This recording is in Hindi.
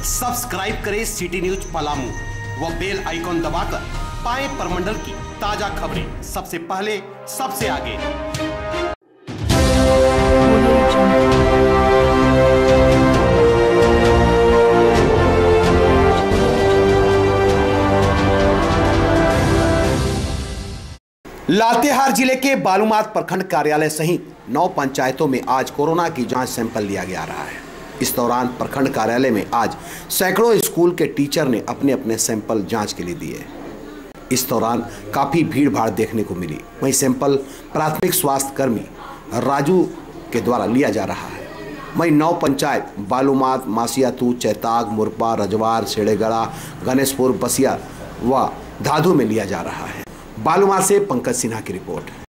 सब्सक्राइब करें सिटी न्यूज पलामू व बेल आइकॉन दबाकर पाएं परमंडल की ताजा खबरें सबसे पहले सबसे आगे। लातेहार जिले के बालूमाथ प्रखंड कार्यालय सहित 9 पंचायतों में आज कोरोना की जांच सैंपल लिया जा रहा है। इस दौरान प्रखंड कार्यालय में आज सैकड़ों स्कूल के टीचर ने अपने अपने सैंपल जांच के लिए दिए। इस दौरान काफी भीड़ भाड़ देखने को मिली। वहीं सैंपल प्राथमिक स्वास्थ्य कर्मी राजू के द्वारा लिया जा रहा है। वहीं 9 पंचायत बालूमाथ, मासियातू, चैताग, मुरपा, रजवार, सेड़ेगड़ा, गणेशपुर, बसिया व धाधु में लिया जा रहा है। बालूमाथ से पंकज सिन्हा की रिपोर्ट।